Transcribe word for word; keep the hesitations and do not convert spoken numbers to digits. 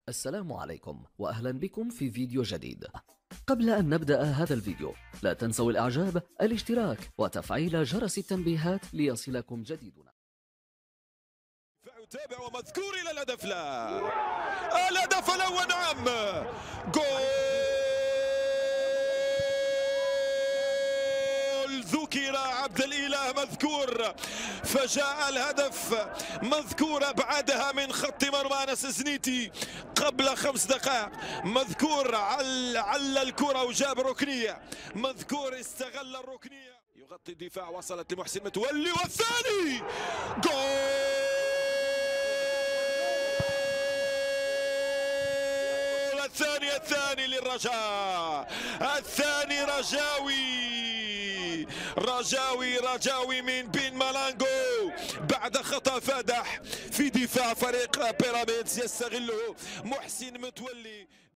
السلام عليكم وأهلا بكم في فيديو جديد. قبل أن نبدأ هذا الفيديو لا تنسوا الإعجاب، الاشتراك وتفعيل جرس التنبيهات ليصلكم جديدنا. يتابع ومذكور إلى الهدف، لا الهدف الأول، نعم، جول ذكر عبد الإله مذكور، فجاء الهدف مذكور بعدها من خط مرمى أنس زنيتي قبل خمس دقائق. مذكور عل عل الكرة وجاب ركنية، مذكور استغل الركنية، يغطي الدفاع، وصلت لمحسن متولي والثاني جول. الثاني الثاني للرجاء، الثاني رجاوي رجاوي رجاوي من بين مالانجو بعد خطأ فادح في دفاع فريق بيراميدز يستغله محسن متولي.